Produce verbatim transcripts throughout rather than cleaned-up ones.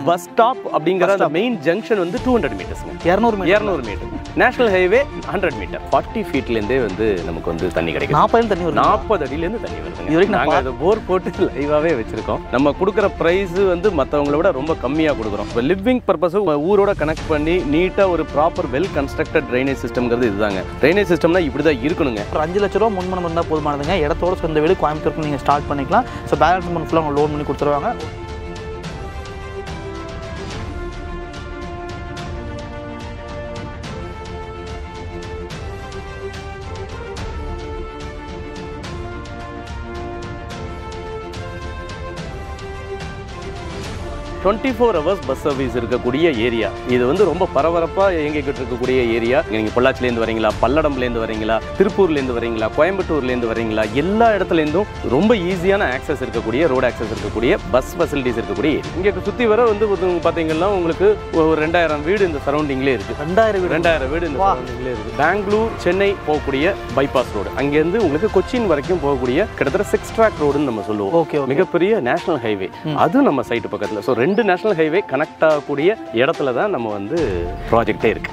Bus stop அப்படிங்கிற அந்த main junction வந்து டூ ஹண்ட்ரட் மீட்டர்ஸ்ங்க, இரநூறு இரநூறு metre. National highway hundred metre. Forty ஃபீட்லேருந்தே வந்து நமக்கு வந்து தண்ணி கிடைக்கும். நாற்பது தண்ணி வரும், நாற்பது அடியிலேருந்து தண்ணி வருதுங்க. இது வரைக்கும் நாங்கள் அதை போர் போட்டு லைவாகவே வச்சிருக்கோம். நம்ம கொடுக்குற ப்ரைஸ் வந்து மற்றவங்கள விட ரொம்ப கம்மியாக கொடுக்குறோம். இப்போ லிவிங் பர்பஸ் ஊரோட கனெக்ட் பண்ணி நீட்டாக ஒரு ப்ராப்பர் வெல் கன்ஸ்ட்ரக்டட் ட்ரைனேஜ் சிஸ்டம்ங்கிறது இதுதாங்க. ட்ரைனேஜ் சிஸ்டம்னா இப்படி தான் இருக்கணுங்க. ஒரு அஞ்சு லட்ச ரூபா முன்மணம் இருந்தால் போதுமானதுங்க. இடத்தோட சொந்த வீடு கோயம்புத்தூருக்கு நீங்கள் ஸ்டார்ட் பண்ணிக்கலாம். ஸோ பேலன்ஸ் அமௌண்ட் ஃபுல்லாக அவங்க லோன் பண்ணி கொடுத்துருவாங்க. Twenty four hours bus service இருக்கக்கூடிய ஏரியா. இது வந்து ரொம்ப பரபரப்பாக இயங்கிக்கிட்டு இருக்கக்கூடிய ஏரியா. நீங்கள் பொள்ளாச்சிலேருந்து வரீங்களா, பல்லடம்லேருந்து வரீங்களா, திருப்பூர்லேருந்து வரீங்களா, கோயம்புத்தூர்லேருந்து வரீங்களா, எல்லா இடத்துலேருந்தும் ரொம்ப ஈஸியான ஆக்சஸ் இருக்கக்கூடிய ரோடு ஆக்சஸ் இருக்கக்கூடிய பஸ் ஃபெசிலிட்டிஸ் இருக்கக்கூடிய ஏரியா. இங்கே சுற்றி வர வந்து பார்த்தீங்கன்னா உங்களுக்கு ஒரு ரெண்டாயிரம் வீடு இந்த சரௌண்டிங்லேயே இருக்குது. ரெண்டாயிரம் வீடு ரெண்டாயிரம் வீடு இந்த சரௌண்டிங்லேயே இருக்குது. பெங்களூர் சென்னை போகக்கூடிய பைபாஸ் ரோடு, அங்கேருந்து உங்களுக்கு கொச்சின் வரைக்கும் போகக்கூடிய கிட்டத்தட்ட சிக்ஸ் ட்ராக் ரோடுன்னு நம்ம சொல்லுவோம். ஓகே, மிகப்பெரிய நேஷனல் ஹைவே அது நம்ம சைட்டு பக்கத்தில். ஸோ ரெண்டு நேஷனல் ஹைவே கனெக்ட் ஆகக்கூடிய இடத்துல தான் நம்ம வந்து ப்ராஜெக்டே இருக்கு.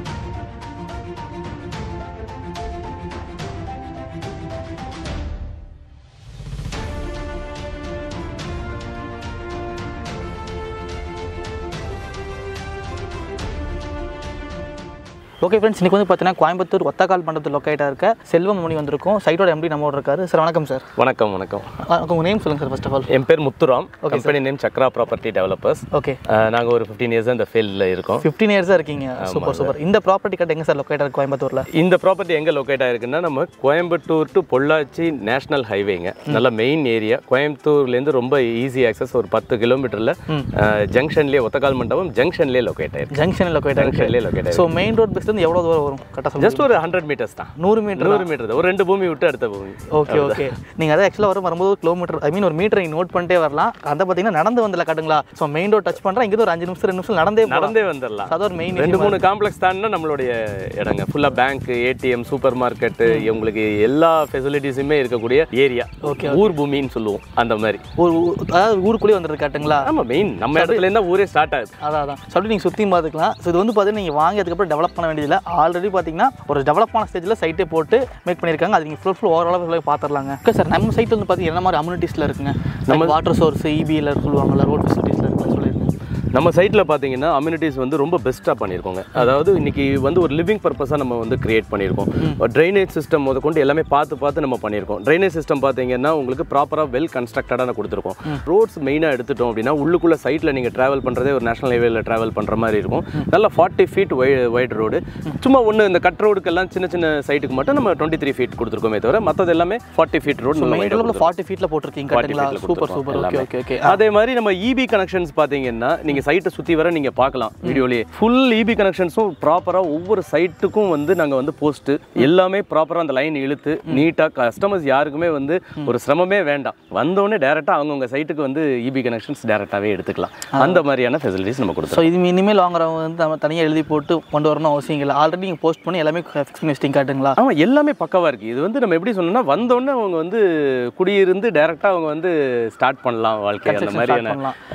ஓகே ஃப்ரெண்ட்ஸ், இன்றைக்கி வந்து பார்த்தீங்கன்னா கோயம்புத்தூர் ஒத்தக்கால்மண்டபத்தில் லொக்கேட்டாக இருக்க செல்வம் மணி வந்திருக்கும். சைட்டோட எம்டி நம்மளோட இருக்காரு. சார் வணக்கம் சார். வணக்கம் வணக்கம். உங்கள் நேம் சொல்லுங்கள் சார். ஃபர்ஸ்ட் ஆஃப் ஆல் என் பேர் Muthuram. Company name Chakra property developers. Okay, நாங்கள் ஒரு ஃபிஃப்டீன் இயர்ஸ் இந்த ஃபீல்டில் இருக்கோம். ஃபிஃப்டீன் இயர்ஸாக இருக்கீங்க. Super super. இந்த ப்ராப்பர்ட்டி கட்ட எங்கே சார் லொக்கேட் ஆகிருக்கு கோயம்புத்தூரில்? இந்த ப்ராப்பர்ட்டி எங்கே லொக்கேட் ஆகிருக்குன்னா நம்ம கோயம்புத்தூர் டு பொள்ளாச்சி நேஷனல் ஹைவேங்க. நல்ல மெயின் ஏரியா. கோயம்புத்தூர்லேருந்து ரொம்ப ஈஸி ஆக்சஸ். ஒரு பத்து கிலோமீட்டரில் ஜங்ஷன்லேயே ஒத்தக்கால்மண்டபம் ஜங்ஷன்லேயே லொக்கேட் ஆயிருக்கு. ஜங்ஷனில் லொக்கேட் ஜங்ஷன்லேயே லொக்கேட் ஆயிருக்கு. ஸோ மெயின் ரோட் பெஸ்ட் எவ்வளோ தூரம் வரும்? ஜஸ்ட் ஒரு ஹண்ட்ரட் மீட்டர்ஸ் தான். நூறு மீட்டர் நூறு மீட்டர் ஒரு ரெண்டு பூமி விட்டு அடுத்த பூமி. Okay okay. நீங்கள் அதை ஆக்சுவலாக வரும் வரும்போது கிலோமீட்டர் ஐ மீன் ஒரு மீட்டர் நீங்கள் நோட் பண்ணிட்டே வரலாம். அதை பார்த்தீங்கன்னா நடந்து வந்தல காட்டுங்களா. ஸோ மெயின் ரோட் டச் பண்ணுறேன். இங்கே ஒரு அஞ்சு நிமிஷம் ரெண்டு நிமிஷம் நடந்தே நடந்தே வந்துடலாம். அது ஒரு மெயின் ரெண்டு மூணு காம்ப்ளெக்ஸ் தாண்டினா நம்மளுடைய இடங்க ஃபுல்லாக பேங்க், ஏடிஎம், சூப்பர் மார்க்கெட்டு, உங்களுக்கு எல்லா ஃபெசிலிட்டிஸுமே இருக்கக்கூடிய ஏரியா. ஓகே, ஊர் பூமின்னு சொல்லுவோம். அந்த மாதிரி ஒரு அதாவது ஊருக்குள்ளேயே வந்துட்டு காட்டுங்களா. ஆமாம், மெயின் நம்ம இடத்துல இருந்தால் ஊரே ஸ்டார்ட் ஆகுது. அதான் அதான் சொல்லி நீங்கள் சுற்றியும் பார்த்துக்கலாம். ஸோ இது வந்து பார்த்தீங்கன்னா நீங்கள் வாங்கி அதுக்கப்புறம் டெவலப் பண்ண வேண்டியதில்லை. ஆல்ரெடி பார்த்தீங்கன்னா ஒரு டெவலப்பான ஸ்டேஜில் சைட்டே போட்டு மேக் பண்ணியிருக்காங்க. அது நீங்கள் ஃபுல் ஃபுல் ஓவராலாக பார்த்துடலாங்க. ஓகே சார், நம்ம சைட் வந்து பார்த்தீங்கன்னா என்ன மாதிரி அம்யூனிட்டிஸில் இருக்குங்க? நம்ம வாட்டர் சோர்ஸ், இபியில் சொல்லுவாங்கல்ல, ரோட் ஃபெசிலிட்டிஸில் இருக்குன்னு சொல்லியிருக்கேன். நம்ம சைட்டில் பார்த்தீங்கன்னா அம்யூனிட்டிஸ் வந்து ரொம்ப பெஸ்ட்டாக பண்ணியிருக்கோங்க. அதாவது இன்னைக்கு வந்து ஒரு லிவிங் பர்பஸாக நம்ம வந்து கிரியேட் பண்ணியிருக்கோம். ட்ரைனேஜ் சிஸ்டம் முத கொண்டு எல்லாமே பார்த்து பார்த்து நம்ம பண்ணியிருக்கோம். ட்ரைனேஜ் சிஸ்டம் பார்த்தீங்கன்னா உங்களுக்கு ப்ராப்பராக வெல் கன்ஸ்ட்ரக்டடாக கொடுத்துருக்கோம். ரோட்ஸ் மெயினாக எடுத்துட்டோம் அப்படின்னா உள்ளுக்குள்ளே சைட்டில் நீங்கள் ட்ராவல் பண்ணுறதே ஒரு நேஷனல் ஹைவேல ட்ராவல் பண்ணுற மாதிரி இருக்கும். நல்லா ஃபார்ட்டி ஃபீட் வை வைட் ரோடு. சும்மா ஒன்று இந்த கட் ரோடுக்கெல்லாம் சின்ன சின்ன சைட்டுக்கு மட்டும் நம்ம டுவெண்ட்டி த்ரீ ஃபீட் கொடுத்துருக்கோமே தவிர மற்றது எல்லாமே ஃபார்ட்டி ஃபீட் ரோடு ஃபார்ட்டி ஃபீட்டில் போட்டிருக்கீங்க. Super super. Okay okay okay. அதே மாதிரி நம்ம இபி கனெக்ஷன்ஸ் பார்த்தீங்கன்னா நீங்கள் சைட்டை சுற்றி வர நீங்கள் பார்க்கலாம் வீடியோலேயே. ஃபுல் இபி கனெக்ஷன்ஸும் ப்ராப்பராக ஒவ்வொரு சைட்டுக்கும் வந்து நாங்கள் வந்து போஸ்ட்டு எல்லாமே ப்ராப்பராக அந்த லைன் இழுத்து நீட்டாக கஸ்டமர்ஸ் யாருக்குமே வந்து ஒரு சிரமமே வேண்டாம். வந்தோடனே டேரெக்டாக அவங்கவுங்க சைட்டுக்கு வந்து இபி கனெக்ஷன்ஸ் டேரெக்டாகவே எடுத்துக்கலாம். அந்த மாதிரியான ஃபெசிலிட்டிஸ் நம்ம கொடுத்தோம். ஸோ இது இனிமேல் வாங்குறவங்க வந்து நம்ம தனியாக எழுதி போட்டு கொண்டு வரணும் அவசியம் இல்லை. ஆல்ரெடி நீங்கள் போஸ்ட் பண்ணி எல்லாமே ஃபிக்ஸ் பண்ணி வச்சிட்டிங்க காட்டுங்களா? ஆமாம், எல்லாமே பக்கவாக இருக்குது. இது வந்து நம்ம எப்படி சொன்னோம்னா வந்தோடனே அவங்க வந்து குடியிருந்து டேரெக்டாக அவங்க வந்து ஸ்டார்ட் பண்ணலாம் வாழ்க்கை. அந்த மாதிரியான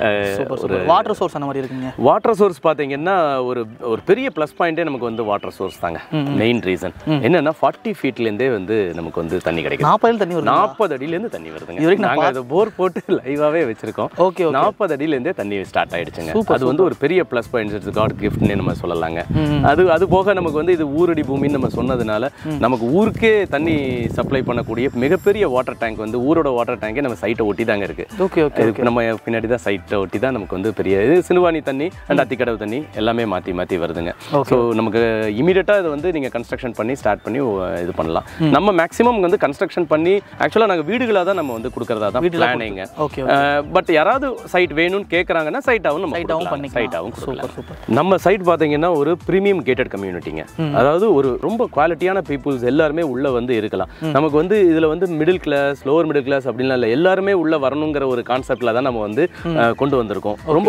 ஒரு வாட்டர் சோர்ஸ் அந்த மாதிரி இருக்குங்க. வாட்டர் சோர்ஸ் பார்த்தீங்கன்னா ஒரு ஒரு பெரிய ப்ளஸ் பாயிண்டே நமக்கு வந்து வாட்டர் சோர்ஸ் தாங்க. மெயின் ரீசன் என்னன்னா ஃபார்ட்டி ஃபீட்லேருந்தே வந்து நமக்கு வந்து தண்ணி கிடைக்கும். நாற்பது தண்ணி வரும். நாற்பது அடியிலேருந்து தண்ணி வருதுங்க. நாங்கள் அதை போர் போட்டு லைவாகவே வச்சிருக்கோம். ஓகே, நாற்பது அடியிலேருந்தே தண்ணி ஸ்டார்ட் ஆயிடுச்சுங்க. அது வந்து ஒரு பெரிய ப்ளஸ் பாயிண்ட். இட்ஸ் காட் கிஃப்ட்னு நம்ம சொல்லலாங்க. அது அது போக நமக்கு வந்து இது ஊரடி பூமின்னு நம்ம சொன்னதுனால நமக்கு ஊருக்கே தண்ணி சப்ளை பண்ணக்கூடிய மிகப்பெரிய வாட்டர் டேங்க் வந்து ஊரோட வாட்டர் டேங்கே நம்ம சைட்டை ஒட்டி தாங்க இருக்கு. Okay okay. நம்ம பின்னாடி தான் சைட்டை ஒட்டி தான் நமக்கு வந்து பெரிய இது சினுவானி தண்ணி அண்ட் அத்திக்கடவு தண்ணி எல்லாமே மாற்றி மாற்றி வருதுங்க. ஸோ நமக்கு இமீடியட்டாக இது வந்து நீங்கள் கன்ஸ்ட்ரக்ஷன் பண்ணி ஸ்டார்ட் பண்ணி இது பண்ணலாம். நம்ம மேக்ஸிமம் வந்து கன்ஸ்ட்ரக்ஷன் பண்ணி ஆக்சுவலாக நாங்கள் வீடுகளாக தான் நம்ம வந்து கொடுக்குறதா தான் பிளானிங்க. ஓகே. பட் யாராவது சைட் வேணும்னு கேட்குறாங்கன்னா சைட்டாகவும் நம்ம சைட்டாகவும் பண்ணி சைட்டாகவும் சூப்பர் சூப்பர். நம்ம சைட் பார்த்தீங்கன்னா ஒரு ப்ரீமியம் கேட்டட் கம்யூனிட்டிங்க. அதாவது ஒரு ரொம்ப குவாலிட்டியான பீப்புள்ஸ் எல்லாருமே உள்ள வந்து இருக்கலாம். நமக்கு வந்து இதில் வந்து middle class, lower middle class அப்படின்லாம் இல்லை, எல்லாருமே உள்ள வரணுங்கிற ஒரு கான்செப்டில் தான் நம்ம வந்து கொண்டு வந்திருக்கோம். ரொம்ப ஒரு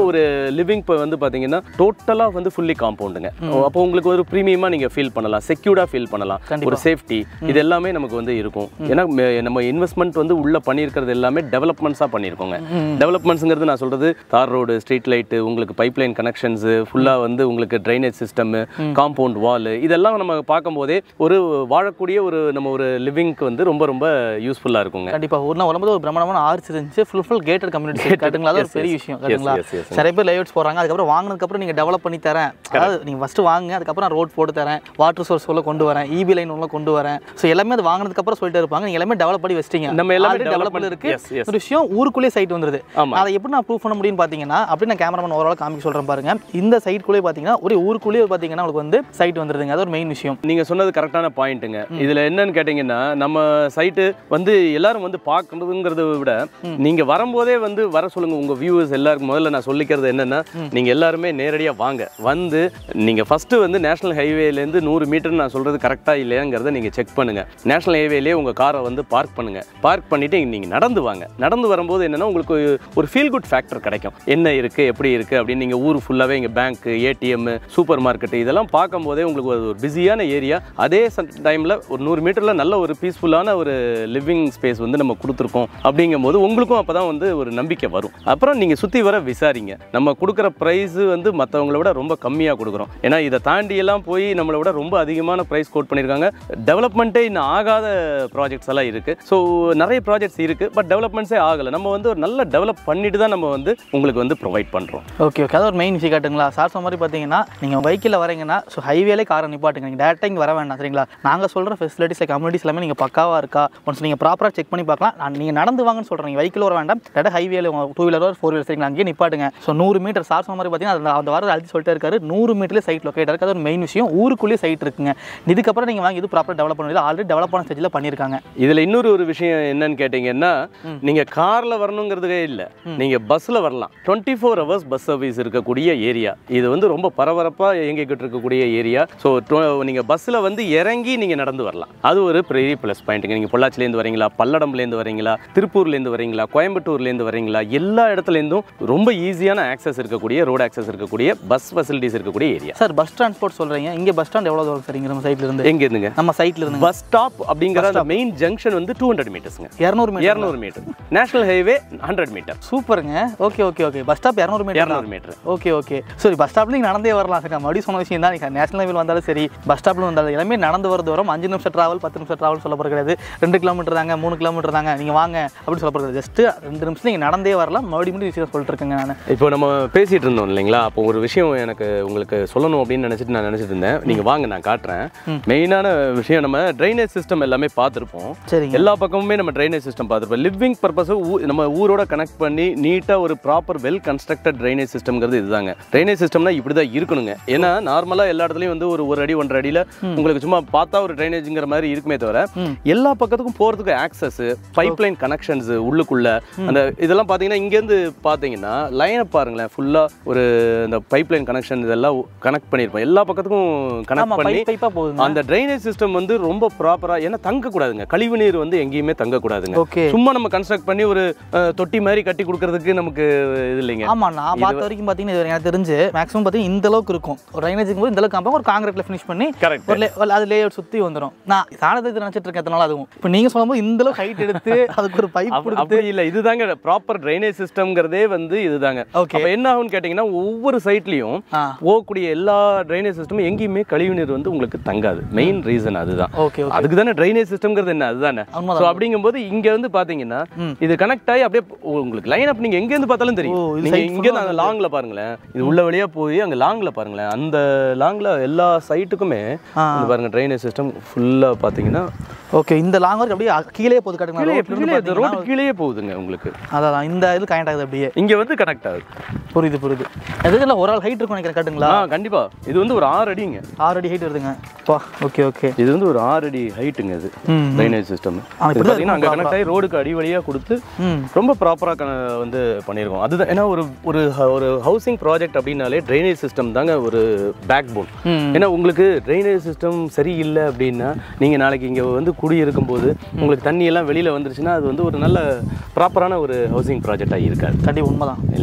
லிவிங் இப்போ வந்து பார்த்தீங்கன்னா டோட்டலாக வந்து ஃபுல்லி காம்பவுண்டுங்க. அப்போ உங்களுக்கு ஒரு ப்ரீமியமாக நீங்கள் ஃபீல் பண்ணலாம், செக்யூர்டாக ஃபீல் பண்ணலாம், ஒரு சேஃப்டி இது எல்லாமே நமக்கு வந்து இருக்கும். ஏன்னா நம்ம இன்வெஸ்ட்மெண்ட் வந்து உள்ள பண்ணியிருக்கிறது எல்லாமே டெவலப்மெண்ட்ஸாக பண்ணியிருக்கோங்க. டெவலப்மெண்ட்ஸுங்கிறது நான் சொல்கிறது தார் ரோடு, ஸ்ட்ரீட் லைட்டு, உங்களுக்கு பைப் லைன் கனெக்ஷன்ஸு, ஃபுல்லாக வந்து உங்களுக்கு ட்ரைனேஜ் சிஸ்டம், காம்பவுண்ட் வால், இதெல்லாம் நம்ம பார்க்கும்போதே ஒரு வாழக்கூடிய ஒரு நம்ம ஒரு லிவிங்க்கு வந்து ரொம்ப ரொம்ப யூஸ்ஃபுல்லாக இருக்குங்க. கண்டிப்பாக ஊர்னா வரும்போது ஒரு பிரம்மாண்டமான ஆர்ச் இருந்துச்சு, ஃபுல் ஃபுல் கேட்டட் கம்யூனிட்டி கட்டுங்களா, அது ஒரு பெரிய விஷயம் கட்டுங்களா. நிறைய பேர் லேஅவுட்ஸ் போகிறாங்க, அதுக்கப்புறம் வாங்கினதுக்கப்புறம் நீங்கள் டெவலப் பண்ணி தரேன், அதாவது நீங்கள் ஃபஸ்ட்டு வாங்க, அதுக்கப்புறம் ரோட் போட்டு தரேன், வாட்டர் சோர்ஸ் உள்ள கொண்டு வரேன், இபி லைன் உள்ள கொண்டு வரேன். ஸோ எல்லாமே அது வாங்கினதுக்கப்புறம் சொல்லிட்டு இருப்பாங்க, நீங்கள் எல்லாமே டெவலப் பண்ணி வச்சிட்டீங்க. நம்ம எல்லாமே டெவலப்மெண்ட் இருக்கு. ஒரு விஷயம் ஊருக்குள்ளே சைட் வந்துருது. அதை எப்படி நான் ப்ரூவ் பண்ண முடியும்னு பார்த்தீங்கன்னா, அப்படி நான் கேமராமேன் ஓவரால் காமிக்க சொல்கிறேன் பாருங்க. இந்த சைட்குள்ளே பார்த்தீங்கன்னா ஒரு ஊருக்குள்ளேயே பார்த்தீங்கன்னா உங்களுக்கு வந்து சைட் வந்துருதுங்க. அது ஒரு மெயின் விஷயம். நீங்கள் சொன்னது கரெக்டான பாயிண்ட்டுங்க. இதில் என்னன்னு கேட்டிங்கன்னா, நம்ம சைட்டு வந்து எல்லாரும் வந்து பார்க்கறதுங்கிறத விட நீங்கள் வரும்போதே வந்து வர சொல்லுங்கள் உங்கள் வியூவர்ஸ் எல்லாருக்கும். முதல்ல நான் சொல்லிக்கிறது என்னென்னா, நீங்கள் எல்லாருமே நேரடியாக வாங்க, வந்து நீங்கள் ஃபஸ்ட்டு வந்து நேஷனல் ஹைவேலேருந்து நூறு மீட்டர் நான் சொல்கிறது கரெக்டாக இல்லையாங்கிறத நீங்கள் செக் பண்ணுங்கள். நேஷனல் ஹைவேலேயே உங்கள் காரை வந்து பார்க் பண்ணுங்கள். பார்க் பண்ணிவிட்டு நீங்கள் நடந்து வாங்க. நடந்து வரும்போது என்னென்னா உங்களுக்கு ஒரு ஃபீல் குட் ஃபேக்டர் கிடைக்கும். என்ன இருக்குது, எப்படி இருக்குது அப்படின்னு. நீங்கள் ஊர் ஃபுல்லாகவே இங்கே பேங்க்கு, ஏடிஎம், சூப்பர் மார்க்கெட்டு இதெல்லாம் பார்க்கும்போதே உங்களுக்கு ஒரு பிஸியான ஏரியா, அதே டைமில் ஒரு நூறு மீட்டரில் நல்ல ஒரு பீஸ்ஃபுல்லான ஒரு லிவிங் ஸ்பேஸ் வந்து நம்ம கொடுத்துருக்கோம். அப்படிங்கும்போது உங்களுக்கும் அப்போ தான் வந்து ஒரு நம்பிக்கை வரும். அப்புறம் நீங்கள் சுற்றி வர விசாரிங்க. நம்ம கொடுக்குற ப்ரைஸு வந்து மற்றவங்கள விட ரொம்ப கம்மியாக கொடுக்குறோம். ஏன்னா இதை தாண்டி எல்லாம் போய் நம்மளை விட ரொம்ப அதிகமான ப்ரைஸ் கோட் பண்ணியிருக்காங்க. டெவலப்மெண்ட்டே இன்னும் ஆகாத ப்ராஜெக்ட்ஸ் எல்லாம் இருக்குது. ஸோ நிறைய ப்ராஜெக்ட்ஸ் இருக்குது, பட் டெவலப்மெண்ட்ஸே ஆகலை. நம்ம வந்து ஒரு நல்ல டெவலப் பண்ணிட்டு தான் நம்ம வந்து உங்களுக்கு வந்து ப்ரொவைட் பண்ணுறோம். ஓகே ஓகே, அது ஒரு மெயின் விஷயம் காட்டுங்களா. சார் சொன்ன மாதிரி பார்த்தீங்கன்னா, நீங்கள் பைக்கில் வரீங்கன்னா ஸோ ஹைவேலே காரை நிப்பாட்டுங்க. நீங்கள் டேரெக்டாக இங்கே வர வேண்டாம், சரிங்களா. நாங்கள் சொல்கிற ஃபெசிலிட்டிஸ் கம்யூனிட்டிஸ் எல்லாமே நீங்கள் பக்காவாக இருக்கா ஒன்ஸ் நீங்கள் ப்ராப்பராக செக் பண்ணி பார்க்கலாம். நான் நீங்கள் நடந்து வாங்கன்னு சொல்கிறேன், நீங்கள் பைக்கில் வர வேண்டாம், டேரெக்டாக ஹைவேல டூ வீலர் ஃபோர் வீலர் சரிங்களா, அங்கேயே நிப்பாட்டுங்க. ஸோ நூறு மீட்டர் சார் சொன்ன மாதிரி பார்த்தீங்கன்னா அந்த வாரம் அழுத்தி சொல்லிட்டே இருக்காரு, நூறு மீட்டர்லேயே சைட் லொக்கேட் இருக்குது. அது ஒரு மெயின் விஷயம். ஊருக்குள்ளேயே சைட் இருக்குங்க. இதுக்கப்புறம் நீங்கள் வாங்கி இது ப்ராப்பராக டெவலப் பண்ணி ஆல்ரெடி டெவலப் ஆன ஸ்டேஜில் பண்ணியிருக்காங்க. இதில் இன்னொரு ஒரு விஷயம் என்னன்னு கேட்டிங்கன்னா, நீங்கள் காரில் வரணுங்கிறதுக்கே இல்லை, நீங்கள் பஸ்ஸில் வரலாம். Twenty four hours bus service இருக்கக்கூடிய ஏரியா இது வந்து ரொம்ப பரபரப்பாக இயங்கிக்கிட்டு இருக்கக்கூடிய ஏரியா. ஸோ நீங்கள் பஸ்ஸில் வந்து இறங்கி நீங்கள் நடந்து வரலாம். அது ஒரு பெரிய ப்ளஸ் பாயிண்ட்டுங்க. நீங்கள் பொள்ளாச்சிலேருந்து வரீங்களா, பல்லடம்லேருந்து வரீங்களா, திருப்பூர்லேருந்து வரீங்களா, கோயம்புத்தூர்லேருந்து வரீங்களா, எல்லா இடத்துலேருந்தும் ரொம்ப ஈஸியான ஆக்சஸ் இருக்கக்கூடிய, ரோடு ஆக்சஸ் இருக்கக்கூடிய, பஸ் ஃபெசிலிட்டிஸ் இருக்கக்கூடிய ஏரியா. சார் பஸ் டிரான்ஸ்போர்ட் சொல்கிறீங்க, இங்கே பஸ் ஸ்டாண்ட் எவ்வளோ தூரம் சரிங்க நம்ம சைட்ல இருந்து? எங்கே இருந்துங்க? நம்ம சைட்ல இருந்து பஸ் ஸ்டாப் அப்படிங்கிற அந்த மெயின் ஜங்ஷன் வந்து டூ ஹண்ட்ரட் மீட்டர்ஸ்ங்க. இரநூறு மீட்டர் இரநூறு metre. National highway hundred metre. சூப்பருங்க. Okay okay okay, bus stop இரநூறு மீட்டர். இரநூறு மீட்டர். ஓகே ஓகே, சரி. பஸ் ஸ்டாப்ல நீங்கள் நடந்தே வரலாம் சார். மறுபடியும் சொன்ன விஷயம் தான், நீங்கள் நேஷனல் ஹைவேல வந்தாலும் சரி, பஸ் ஸ்டாப்ல வந்தாலும் எல்லாமே நடந்து வர தூரம். அஞ்சு நிமிஷம் ட்ராவல், பத்து நிமிஷம் ட்ராவல் சொல்ல போகிறது கிடையாது. ரெண்டு கிலோமீட்டர் தாங்க, மூணு கிலோமீட்டர் தாங்க, நீங்கள் வாங்க அப்படின்னு சொல்ல போகிறது. ஜஸ்ட் ரெண்டு நிமிஷம் நீங்கள் நடந்தே வரலாம். மறுபடியும் விஷயம் சொல்லிட்டு இருக்கேங்க நான். இப்போ நம்ம பேசிட்டு இருந்தோம் இல்லைங்களா, அப்போ ஒரு விஷயம் எனக்கு உங்களுக்கு சொல்லணும் அப்படின்னு நினச்சிட்டு நான் நினச்சிட்டு இருந்தேன். நீங்கள் வாங்க நான் காட்டுறேன். மெயினான விஷயம், நம்ம ட்ரைனேஜ் சிஸ்டம் எல்லாமே பார்த்துருப்போம். சரி, எல்லா பக்கமுமே நம்ம ட்ரைனேஜ் சிஸ்டம் பார்த்துருப்போம். லிவிங் பர்பஸ் நம்ம ஊரோட கனெக்ட் பண்ணி நீட்டாக ஒரு ப்ராப்பர் வெல் கன்ஸ்ட்ரக்டட் ட்ரைனேஜ் சிஸ்டம்ங்கிறது இதுதாங்க. ட்ரைனேஜ் சிஸ்டம்னா இப்படி தான் இருக்கணுங்க. ஏன்னா நார்மலாக எல்லா இடத்துலையும் வந்து ஒரு ஒரு அடி ஒன்றரை அடியில் உங்களுக்கு சும்மா பார்த்தா ஒரு ட்ரைனேஜ்ங்கிற மாதிரி இருக்குமே தவிர, எல்லா பக்கத்துக்கும் போகிறதுக்கு ஆக்சஸ், பைப் லைன் கனெக்ஷன்ஸ் உள்ளுக்குள்ள அந்த இதெல்லாம் பார்த்தீங்கன்னா, இங்கேருந்து பார்த்தீங்கன்னா லைனை பாருங்களேன், ஃபுல்லாக ஒரு இந்த பைப் லைன் கனெக்ஷன் இதெல்லாம் கனெக்ட் பண்ணியிருப்போம். எல்லா பக்கத்துக்கும் கனெக்ட் பண்ணி அந்த ட்ரைனேஜ் சிஸ்டம் வந்து ரொம்ப ப்ராப்பராக, ஏன்னா தங்கக்கூடாதுங்க, கழிவு நீர் வந்து எங்கேயுமே தங்கக்கூடாதுங்க. சும்மா நம்ம கன்ஸ்ட்ரக்ட் பண்ணி ஒரு தொட்டி மாதிரி கட்டி கொடுக்கறதுக்கு நமக்கு இது இல்லைங்க. ஆமா, நான் பார்த்த வரைக்கும் பார்த்தீங்கன்னா எனக்கு தெரிஞ்சு மேக்ஸிமம் பார்த்தீங்கன்னா இந்த அளவுக்கு இருக்கும். ஒரு ட்ரைனேஜுக்கு போது இந்த அளவுக்கு காம்பவுண்ட் ஒரு காங்கிரீட்ல ஃபினிஷ் பண்ணி அது லே அவுட் சுற்றி வந்துடும். நான் சாணத்தை நினச்சிட்டு இருக்கேன் அதனால. அதுவும் இப்போ நீங்கள் சொல்லும்போது இந்த அளவுக்கு ஹைட் எடுத்து அதுக்கு ஒரு பைப் அப்படி இல்லை, இதுதாங்க ப்ராப்பர் ட்ரைனேஜ் சிஸ்டம்ங்கிறதே வந்து இதுதாங்க. ஓகே, என்ன ஆகும்னு கேட்டிங்கன்னா, ஒவ்வொரு சைட்லையும் போகக்கூடிய எல்லா ட்ரைனேஜ் சிஸ்டமும் எங்கேயுமே கழிவு நீர் வந்து உங்களுக்கு தங்காது. மெயின் ரீசன் அதுதான். அதுக்கு தானே ட்ரைனேஜ் சிஸ்டம்ங்கிறது என்ன, அதுதானே. ஸோ அப்படிங்கும்போது இங்கே வந்து பார்த்தீங்கன்னா இது கனெக்ட் ஆகி அப்படியே உங்களுக்கு லைன் அப் நீங்கள் எங்கேருந்து பார்த்தாலும் தெரியும். நீங்கள் இங்கேருந்து அந்த லாங்கில் பாருங்களேன், இது உள்ள வழியாக போய் அங்கே லாங்கில் பாருங்களேன், அந்த லாங்கில் எல்லா சைட்டுக்குமே பாருங்க ட்ரைனேஜ் சிஸ்டம் ஃபுல்லாக பார்த்தீங்கன்னா. ஓகே, இந்த லாங் வரைக்கும் அப்படியே கீழே போகுது காட்டுங்க, ரோடு கீழே போகுதுங்க உங்களுக்கு. அதான் இந்த இது கனெக்ட் ஆகுது, அப்படியே இங்கே வந்து கனெக்ட் ஆகுது. புரியுது புரியுது. எதுல ஒரு ஆள் ஹைட் இருக்கும் நினைக்கிறேன் காட்டுங்களா? கண்டிப்பா, இது வந்து ஒரு ஆறு அடிங்க. ஆறு அடி ஹைட் வருதுங்க. ஓகே ஓகே, இது வந்து ஒரு ஆறு அடி ஹைட்டுங்க. இது ட்ரைனேஜ் சிஸ்டம் பார்த்தீங்கன்னா அங்கே கனெக்ட் ஆகி ரோடுக்கு அடி வழியாக கொடுத்து ரொம்ப ப்ராப்பராக வந்து பண்ணியிருக்கோம். அதுதான், ஏன்னா ஒரு ஒரு ஹவுசிங் ப்ராஜெக்ட் அப்படின்னாலே ட்ரைனேஜ் சிஸ்டம் தாங்க ஒரு பேக் போன். ஏன்னா உங்களுக்கு ட்ரைனேஜ் சிஸ்டம் சரியில்லை அப்படின்னா, நீங்கள் நாளைக்கு இங்கே வந்து குடியிருக்கும் போது உங்களுக்கு தண்ணி எல்லாம் வெளியில் வந்துருச்சுன்னா அது வந்து ஒரு நல்ல ப்ராப்பரான ஒரு ஹவுசிங் ப்ராஜெக்டாக இருக்காது. கண்டிப்பாக உண்மைதான் இல்லைங்களா?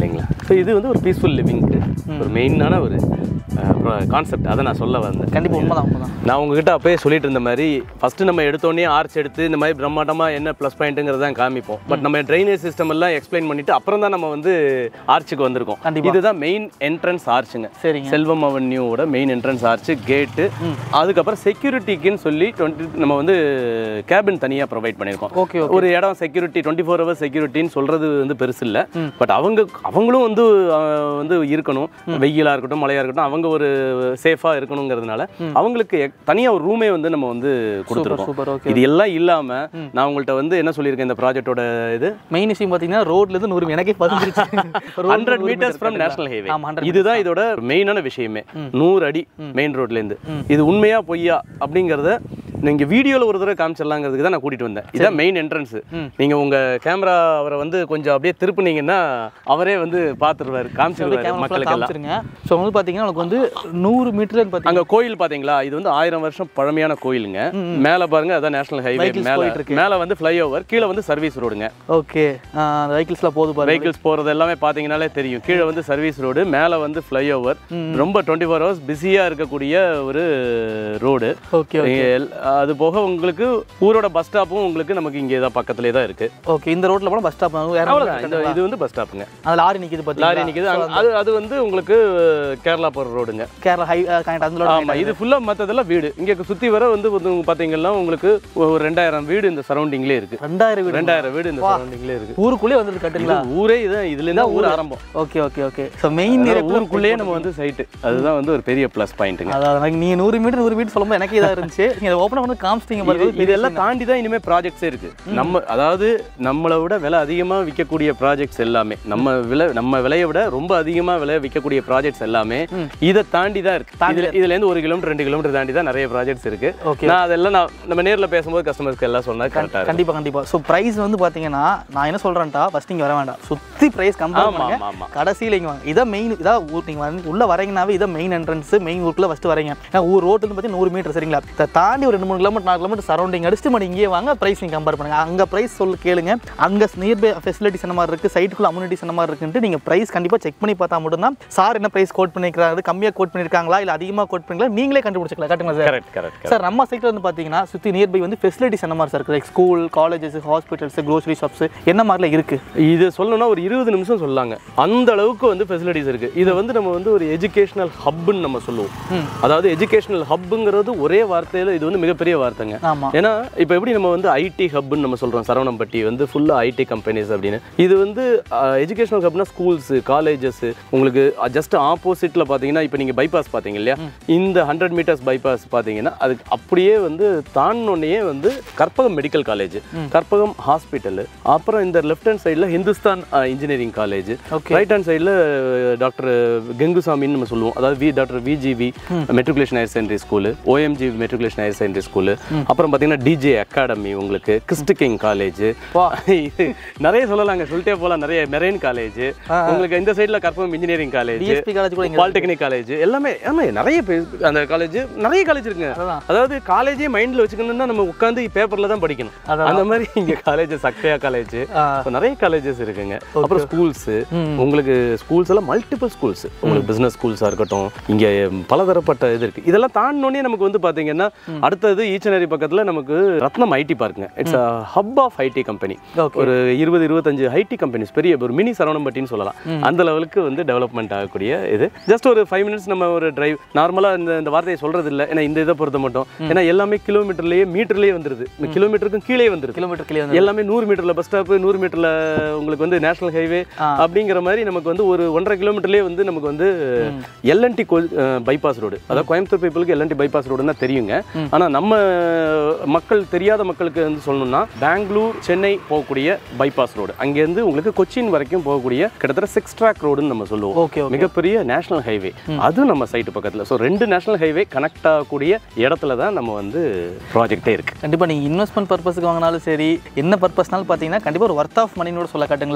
ஸோ இது வந்து ஒரு பீஸ்ஃபுல் லிவிங்க்கு ஒரு மெயினான ஒரு கான்செப்ட். அதை நான் சொல்ல வந்தேன். கண்டிப்பாக உண்மைதான் உண்மைதான். நான் உங்ககிட்ட அப்பயே சொல்லிட்டு இருந்த மாதிரி ஃபஸ்ட்டு நம்ம எடுத்தோடனே ஆர்ச் எடுத்து இந்த மாதிரி பிரம்மாண்டமாக என்ன ப்ளஸ் பாயிண்ட்டுங்கிறத காமிப்போம். பட் நம்ம ட்ரைனேஜ் சிஸ்டம் எல்லாம் எக்ஸ்பிளைன் பண்ணிட்டு அப்புறம் தான் நம்ம வந்து ஆர்ச்சுக்கு வந்திருக்கோம். இதுதான் மெயின் என்ட்ரன்ஸ் ஆர்ச்சுங்க. சரிங்க. செல்வம் அவென்யூவோட மெயின் என்ட்ரன்ஸ் ஆர்ச்சு, கேட்டு. அதுக்கப்புறம் செக்யூரிட்டிக்குன்னு சொல்லி டுவெண்ட்டி நம்ம வந்து கேபின் தனியாக ப்ரொவைட் பண்ணியிருக்கோம். ஓகே. ஒரு இடம் செக்யூரிட்டி டுவெண்ட்டி ஃபோர் ஹவர்ஸ் செக்யூரிட்டின்னு சொல்றது வந்து பெருசு இல்லை. பட் அவங்க அவங்களும் வந்து வந்து இருக்கணும், வெயிலாக இருக்கட்டும் மழையாக இருக்கட்டும், அவங்க ஒரு சேஃபாக இருக்கணுங்கிறதுனால அவங்களுக்கு தனியாக ஒரு ரூமே வந்து நம்ம வந்து கொடுத்துருக்கோம். இது எல்லாம் இல்லாமல் நான் உங்கள்கிட்ட வந்து என்ன சொல்லியிருக்கேன், இந்த ப்ராஜெக்டோட இது மெயின் விஷயம் பார்த்தீங்கன்னா ரோட்லேருந்து நூறு எனக்கே பதினஞ்சு hundred metres from national highway. இதுதான் இதோட மெயினான விஷயமே. நூறு அடி மெயின் ரோட்லேருந்து. இது உண்மையா பொய்யா அப்படிங்கிறத நீங்கள் வீடியோவில் ஒரு தடவை காமிச்சிடலாங்கிறதுக்கு தான் நான் கூட்டிகிட்டு வந்தேன். இதான் மெயின் என்ட்ரன்ஸு. நீங்கள் உங்கள் கேமரா அவரை வந்து கொஞ்சம் அப்படியே திருப்பினீங்கன்னா அவரே வந்து பார்த்துருவாரு, காமிச்சிருவாரு மக்களுக்கு எல்லாம். ஸோ வந்து பார்த்தீங்கன்னா உங்களுக்கு வந்து நூறு மீட்டர் அங்கே கோயில் பார்த்தீங்களா, இது வந்து ஆயிரம் வருஷம் பழமையான கோயிலுங்க. மேலே பாருங்க, அதான் நேஷனல் ஹைவே. மேலே மேலே வந்து ஃப்ளைஓவர், கீழே வந்து சர்வீஸ் ரோடுங்க. ஓகே. வெஹிக்கிள்ஸ்லாம் போகுது பாருங்க. வெஹிக்கிள்ஸ் போகிறது எல்லாமே பார்த்தீங்கன்னாலே தெரியும். கீழே வந்து சர்வீஸ் ரோடு, மேலே வந்து ஃப்ளைஓவர். ரொம்ப டுவெண்ட்டி ஃபோர் ஹவர்ஸ் பிஸியாக இருக்கக்கூடிய ஒரு ரோடு. ஓகே. அது போக உங்களுக்கு ஊரோட பஸ் ஸ்டாப்பும் உங்களுக்கு நமக்கு இங்கே தான் பக்கத்துலேயே தான் இருக்கு. ஓகே. இந்த ரோட்ல போனால் பஸ் ஸ்டாப். இது வந்து பஸ் ஸ்டாப்புங்க. அது லாரி நிற்கிது பார்த்து லாரி நிற்கிது. அது அது வந்து உங்களுக்கு கேரளா போகிற ரோடுங்க. Kerala high connect. ஆமாம். இது ஃபுல்லாக மற்றதெல்லாம் வீடு. இங்கே சுற்றி வர வந்து பார்த்தீங்கன்னா உங்களுக்கு ஒரு ரெண்டாயிரம் வீடு இந்த சரௌண்டிங்லேயே இருக்கு. ரெண்டாயிரம் வீடு ரெண்டாயிரம் வீடு இந்த சரௌண்டிங்லேயே இருக்கு. ஊருக்குள்ளே வந்து கட்டுங்களா? ஊரே இதுதான். இதுலேருந்து ஊர் ஆரம்பம். Okay okay okay. So main ஊருக்குள்ளேயே நம்ம வந்து சைட்டு. அதுதான் வந்து ஒரு பெரிய ப்ளஸ் பாயிண்ட்டுங்க. அதாவது நீங்கள் நூறு மீட்டர் நூறு மீட்டர் சொல்லும்போது எனக்கு இதாக இருந்துச்சு. நீங்கள் ஓப்பனாக வந்து காமிச்சிங்க பாருங்க. இதெல்லாம் தாண்டி தான் இனிமேல் ப்ராஜெக்ட்ஸே இருக்கு. நம்ம அதாவது நம்மளை விட விலை அதிகமாக விற்கக்கூடிய ப்ராஜெக்ட்ஸ் எல்லாமே, நம்ம விலை நம்ம விலையை விட ரொம்ப அதிகமாக விலை விற்கக்கூடிய ப்ராஜெக்ட்ஸ் எல்லாமே இதை தாண்டி தான் இருக்கு. இதுல இதுலேருந்து ஒரு கிலோமீட்டர் ரெண்டு கிலோமீட்டர் தாண்டி தான் நிறைய ப்ராஜெக்ட்ஸ் இருக்கு. நான் அதெல்லாம் நான் நம்ம நேரில் பேசும்போது கஸ்டமர்ஸ்க்கு எல்லாம் சொன்னா கரெக்டாக. கண்டிப்பாக கண்டிப்பாக. ஸோ ப்ரைஸ் வந்து பார்த்தீங்கன்னா நான் என்ன சொல்கிறேன்ட்டா, ஃபஸ்ட் நீங்கள் வர வேண்டாம், சுற்றி ப்ரைஸ் கம்பேர் பண்ணுங்க. கடைசியில் இங்கே வாங்க. இதான் மெயின். இதான் ஊர். நீங்கள் வந்து உள்ளே வரீங்கன்னாவே இதான் மெயின் என்ட்ரன்ஸ். மெயின் ஊருக்குள்ள ஃபஸ்ட்டு வரீங்க. ஊர் ரோட்டு பார்த்தீங்கன்னா நூறு மீட்டர் சரிங்களா. இதை தாண்டி ஒரு ரெண்டு மூணு கிலோமீட்டர் நாலு கிலோமீட்டர் சரௌண்டிங் அடிச்சுட்டு மணி இங்கே வாங்க. ப்ரைஸ் நீங்கள் கம்பேர் பண்ணுங்க. அங்கே ப்ரைஸ் சொல்லு கேளுங்க. அங்கே நியர்பை ஃபெசிலிட்டிஸ் என்ன மாதிரி இருக்குது, சைட்டுக்குள்ள அம்யூனிட்டிஸ் என்ன மாதிரி இருக்குன்ட்டு நீங்கள் ப்ரைஸ் கண்டிப்பாக செக் பண்ணி பார்த்தா மட்டும்தான் சார் என்ன ப்ரைஸ் கோட் பண்ணிக்கிறாரு, கம்மியாக கோட் பண்ணியிருக்காங்களா இல்லை அதிகமாக கோட் பண்ணிக்கலாம் நீங்களே கண்டுபிடிச்சிக்கலாம். கரெக்டுங்களா சார்? Correct correct sir. நம்ம சைட்டில் வந்து பார்த்தீங்கன்னா சுற்றி நியர்பை வந்து ஃபெசிலிட்டிஸ் என்ன மாதிரி சார் இருக்குது? Like school, colleges, hospitals, grocery shops என்ன மாதிரிலாம் இருக்குது? இது சொல்லணும்னா ஒரு இருபது நிமிஷம் சொல்லலாங்க. அந்த அளவுக்கு வந்து ஃபெசிலிட்டிஸ் இருக்குது. இதை வந்து நம்ம வந்து ஒரு எஜுகேஷனல் ஹப்னு நம்ம சொல்லுவோம். அதாவது எஜுகேஷனல் ஹப்புங்கிறது ஒரே வார்த்தையில் இது வந்து மிகப்பெரிய வார்த்தைங்க. ஏன்னா இப்போ எப்படி நம்ம வந்து ஐடி ஹப்னு நம்ம சொல்கிறோம், சரவணம்பட்டி வந்து ஃபுல்லாக ஐடி கம்பெனிஸ் அப்படின்னு. இது வந்து எஜுகேஷனல் ஹப்னா ஸ்கூல்ஸு, காலேஜஸ். உங்களுக்கு ஜஸ்ட் ஆப்போசிட்டில் பார்த்தீங்கன்னா இப்போ நீங்கள் பைபாஸ் பார்த்தீங்க இல்லையா, இந்த ஹண்ட்ரட் மீட்டர்ஸ் பைபாஸ் பார்த்தீங்கன்னா அதுக்கு அப்படியே வந்து தாண்டோன்னே வந்து Karpagam medical college, Karpagam hospital, அப்புறம் இந்த லெஃப்ட் ஹேண்ட் சைடில் Hindustan engineering college, right hand சைடில் டாக்டர் கெங்குசாமின்னு நம்ம சொல்லுவோம். அதாவது V doctor VGV matriculation higher secondary school, OMG matriculation higher secondary school, அப்புறம் பார்த்தீங்கன்னா டிஜே அகாடமி, உங்களுக்கு கிறிஸ்ட் கிங் காலேஜ், நிறைய சொல்லலாங்க, சொல்லிட்டே போகலாம். நிறைய மெரைன் காலேஜ், உங்களுக்கு இந்த சைடில் Karpagam engineering college, polytechnic college, எல்லாமே எல்லாமே நிறைய அந்த காலேஜ் நிறைய காலேஜ் இருக்குங்க. அதாவது காலேஜே மைண்டில் வச்சுக்கணும்னா நம்ம உட்காந்து பேப்பரில் தான் படிக்கணும். அந்த மாதிரி இங்கே காலேஜ், சக்தியா காலேஜ், நிறைய காலேஜஸ் இருக்குங்க. அப்புறம் ஸ்கூல்ஸ், உங்களுக்கு ஸ்கூல்ஸ் எல்லாம் மல்டிபிள் ஸ்கூல்ஸ், உங்களுக்கு பிசினஸ் ஸ்கூல்ஸாக இருக்கட்டும், இங்கே பலதரப்பட்ட இது இருக்கு. இதெல்லாம் தாண்டினோடனே நமக்கு வந்து பார்த்தீங்கன்னா அடுத்தது ஈச்சனரி பக்கத்தில் நமக்கு ரத்னம் ஐடி பார்க்குங்க. It's a hub of IT company. ஒரு இருபது இருபத்தஞ்சு ஐடி கம்பெனிஸ், பெரிய ஒரு மினி சரவணம்பட்டின்னு சொல்லலாம். அந்த லெவலுக்கு வந்து டெவலப்மெண்ட் ஆகக்கூடிய இது. ஜஸ்ட் ஒரு ஃபைவ் மினிட்ஸ் நம்ம ஒரு டிரைவ். நார்மலாக இந்த இந்த வார்த்தையை சொல்றது இல்லை, ஏன்னா இந்த இதை பொறுத்த மட்டும், ஏன்னா எல்லாமே கிலோமீட்டர்லேயே மீட்டர்லேயே வந்துருது. இந்த கிலோமீட்டருக்கும் கீழே வந்துருது. கிலோமீட்டர் கீழே எல்லாமே நூறு மீட்டர்ல பஸ் ஸ்டாப், நூறு மீட்டர்ல உங்களுக்கு வந்து நேஷனல் ஹைவே அப்படிங்கிற மாதிரி நமக்கு வந்து ஒரு ஒன்றரை கிலோமீட்டர்லேயே வந்து நமக்கு வந்து எல்என்டி பைபாஸ் ரோடு. அதாவது கோயம்புத்தூர் பீப்புளுக்கு எல்என்டி பைபாஸ் ரோடுன்னா தெரியுங்க. ஆனால் நம்ம மக்கள் தெரியாத மக்களுக்கு வந்து சொல்லணும்னா பெங்களூர் சென்னை போகக்கூடிய பைபாஸ் ரோடு, அங்கேருந்து உங்களுக்கு கொச்சின் வரைக்கும் போகக்கூடிய கிட்டத்தட்ட சிக்ஸ் ட்ராக் ரோடுன்னு நம்ம சொல்லுவோம். மிகப்பெரிய நேஷனல் ஹைவே அது நம்ம சைட்டு பக்கத்தில். ஸோ ரெண்டு நேஷனல் ஹைவே கனெக்ட் ஆகக்கூடிய இடத்துல தான் நம்ம வந்து ப்ராஜெக்டே இருக்கு. கண்டிப்பாக நீங்கள் இன்வெஸ்ட்மெண்ட் பர்பஸ்க்கு வாங்கினாலும் சரி, என்ன பர்பஸ்னாலும் பார்த்தீங்கன்னா கண்டிப்பாக ஒரு ஒர்த் ஆஃப் மணினோட சொல்ல காட்டுங்களா. ஹண்ட்ரட்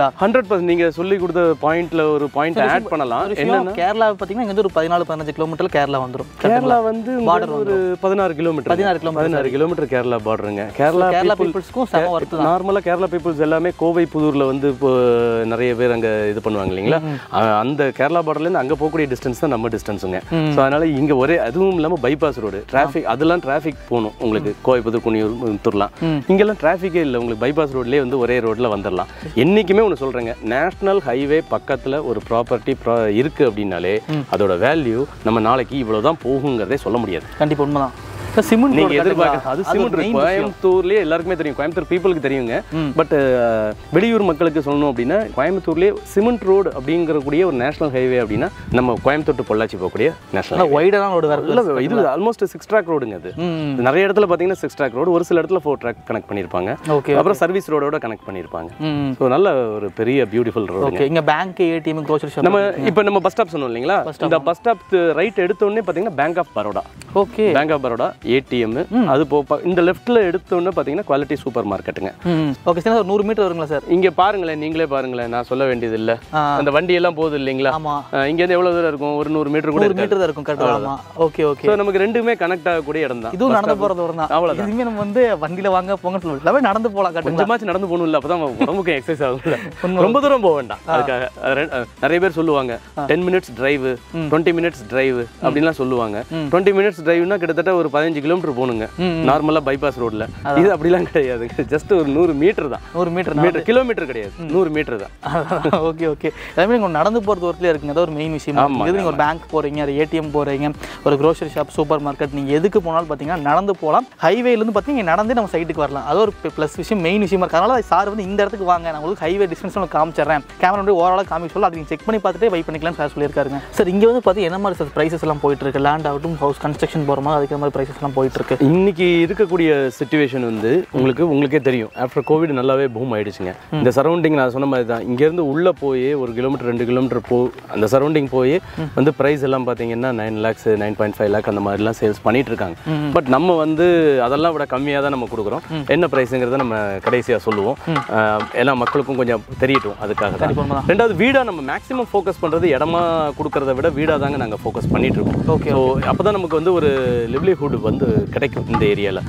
ஹண்ட்ரட் பர்சன்ட் நீங்கள் சொல்லி கொடுத்த பாயிண்ட்ல ஒரு பாயிண்ட் ஆட் பண்ணலாம். என்னன்னா கேரளா பார்த்தீங்கன்னா இங்கே ஒரு பதினாலு பதினஞ்சு கிலோமீட்டர் கேரளா வந்துடும். கேரளா வந்து பார்டர் ஒரு பதினாறு கிலோமீட்டர் பதினாறு கிலோமீட்டர் பதினாறு கிலோமீட்டர் கேரளா பார்டருங்க. கேரளா கேரளா பீப்புள்ஸ்க்கும் செம வருது. நார்மலாக கேரளா பீப்புள்ஸ் எல்லாமே கோவை புதூரில் வந்து இப்போ நிறைய பேர் அங்கே இது பண்ணுவாங்க இல்லைங்களா, அந்த கேரளா பார்டர்லேருந்து அங்கே போகக்கூடிய டிஸ்டன்ஸ் தான் நம்ம டிஸ்டன்ஸுங்க. ஸோ அதனால இங்கே ஒரே அதுவும் இல்லாமல் பைபாஸ் ரோடு டிராஃபிக், அதெல்லாம் டிராஃபிக் போகணும் உங்களுக்கு கோயம்புத்தூர் குனியூர் துர்லாம். இங்கெல்லாம் டிராஃபிக்கே இல்லை, உங்களுக்கு பைபாஸ் ரோட்லேயே வந்து ஒரே ரோட்டில் வந்துடலாம். என்றைக்குமே ஒன்று சொல்கிறேங்க, நேஷனல் ஹைவே பக்கத்தில் ஒரு ப்ராப்பர்ட்டி இருக்குது அப்படின்னாலே அதோட வேல்யூ நம்ம நாளைக்கு இவ்வளோ தான் போகுங்கிறதே சொல்ல முடியாது. கண்டிப்பாக உண்மைதான். சிமெண்ட் நீங்க எதிர்பார்க்க அது சிமெண்ட் கோயம்புத்தூர்லயே எல்லாருக்குமே தெரியும், கோயம்புத்தூர் பீப்புளுக்கு தெரியுங்க. பட் வெளியூர் மக்களுக்கு சொல்லணும் அப்படின்னா கோயம்புத்தூர்லயே சிமெண்ட் ரோடு அப்படிங்கிற கூடிய ஒரு நேஷனல் ஹைவே அப்படின்னா நம்ம கோயம்புத்தூர் டு பொள்ளாச்சி போகக்கூடிய நேஷனல் வைடான ரோடு வேற. இது ஆல்மோஸ்ட் சிக்ஸ் ட்ராக் ரோடுங்க. அது நிறைய இடத்துல பாத்தீங்கன்னா சிக்ஸ் ட்ராக் ரோடு, ஒரு சில இடத்துல ஃபோர் ட்ராக் கனெக்ட் பண்ணிருப்பாங்க. அப்புறம் சர்வீஸ் ரோடோட கனெக்ட் பண்ணிருப்பாங்க. ஸோ நல்ல ஒரு பெரிய பியூட்டிஃபுல் ரோடு. இங்க பேங்க், ஏடிஎம், க்ரோசரி ஷாப். நம்ம இப்போ நம்ம பஸ் ஸ்டாப் சொன்னோம் இல்லைங்களா, இந்த பஸ் ஸ்டாப் ரைட் எடுத்த உடனே பாத்தீங்கன்னா bank of Baroda. Okay, bank of Baroda ATM. அது போப்பா இந்த லெஃப்ட்ல எடுத்தோன்னு பாத்தீங்கன்னா குவாலிட்டி சூப்பர் மார்க்கெட்டுங்க. ஓகே சார், ஒரு நூறு மீட்டர் வருங்களா சார்? இங்க பாருங்களேன், நீங்களே பாருங்களேன், நான் சொல்ல வேண்டியது இல்ல. அந்த வண்டி எல்லாம் போகுது இல்லைங்களா, இங்க இருந்து எவ்வளவு தூரம் இருக்கும்? ஒரு நூறு மீட்டர் கூட மீட்டர் தான் இருக்கும். கரெக்டா. Okay okay. சோ நமக்கு ரெண்டுமே கனெக்ட் ஆகக்கூடிய இடம் தான். இதுவும் நடந்து போறது ஒரு தான். அவ்வளவுதான். இதுமே நம்ம வந்து வண்டியில வாங்க போங்க சொல்லவே நடந்து போலாம். கொஞ்சமாச்சு நடந்து போகணும் இல்ல, அப்பதான் உடம்புக்கு எக்ஸசைஸ் ஆகும். ரொம்ப தூரம் போக வேண்டாம். அதுக்காக நிறைய பேர் சொல்லுவாங்க ten minutes drive, twenty minutes drive அப்படின்லாம் சொல்லுவாங்க. டுவெண்ட்டி மினிட்ஸ் டிரைவ்னா கிட்டத்தட்ட ஒரு பதினஞ்சு கிலோமீட்டர் போகணுங்க நார்மலா பைபாஸ் ரோட்ல. இது அப்படிலாம் கிடையாது, ஜஸ்ட் ஒரு நூறு மீட்டர் தான். நூறு மீட்டர் மீட்டர் கிலோமீட்டர் கிடையாது, நூறு மீட்டர் தான். Okay okay. அதே மாதிரி நடந்து போறது ஒர்க்ல இருக்குங்க, அதான் ஒரு மெயின் விஷயம். இது நீங்க ஒரு பேங்க் போறீங்க, ஒரு ஏடிஎம் போறீங்க, ஒரு க்ரோசரி ஷாப், சூப்பர் மார்க்கெட், நீங்க எதுக்கு போனாலும் பாத்தீங்கன்னா நடந்து போகலாம். ஹைவேல இருந்து பாத்தீங்கன்னா நடந்தே நம்ம சைட்டுக்கு வரலாம். அது ஒரு பிளஸ் விஷயம், மெயின் விஷயமா இருக்கு. அதனால சார் வந்து இந்த இடத்துக்கு வாங்க, நான் உங்களுக்கு ஹைவே டிஸ்டன்ஸ் உங்களுக்கு காமிச்சிடுறேன், கேமரா வந்து ஓவராலாக காமிக்க சொல்ல அதை செக் பண்ணி பார்த்துட்டு பை பண்ணிக்கலாம் சார் சொல்லியிருக்காருங்க. சார் இங்கே வந்து பார்த்து என்ன மாதிரி சார் ப்ரைஸஸ் எல்லாம் போயிட்டு இருக்கு? லேண்ட் ஆகட்டும், ஹவுஸ் கன்ஸ்ட்ரக்ஷன் போகிற மாதிரி அதுக்கு மாதிரி ப்ரைஸஸ் எல்லாம் போயிட்டு இருக்கு. இன்னைக்கு இருக்கக்கூடிய சிச்சுவேஷன் வந்து உங்களுக்கு உங்களுக்கே தெரியும், ஆஃப்டர் கோவிட் நல்லாவே பூம் ஆயிடுச்சுங்க. இந்த சரௌண்டிங் நான் சொன்ன மாதிரி தான், இங்கேருந்து உள்ளே போய் ஒரு கிலோமீட்டர் ரெண்டு கிலோமீட்டர் போ அந்த சரௌண்டிங் போய் வந்து ப்ரைஸ் எல்லாம் பார்த்தீங்கன்னா nine lakhs nine point five lakh அந்த மாதிரிலாம் சேல்ஸ் பண்ணிட்டு இருக்காங்க. பட் நம்ம வந்து அதெல்லாம் விட கம்மியாக தான் நம்ம கொடுக்குறோம். என்ன ப்ரைஸுங்கிறத நம்ம கடைசியாக சொல்லுவோம், எல்லா மக்களுக்கும் கொஞ்சம் தெரியட்டும். அதுக்காக தான். ரெண்டாவது வீடாக நம்ம மேக்ஸிமம் ஃபோக்கஸ் பண்ணுறது இடமா கொடுக்கறத விட வீடாக தாங்க நாங்கள் ஃபோக்கஸ் பண்ணிட்டு இருக்கோம். ஓகே. ஸோ அப்போ தான் நமக்கு வந்து ஒரு லிவ்லிஹுட் வந்து கிடைக்கும் இந்த ஏரியாவில்.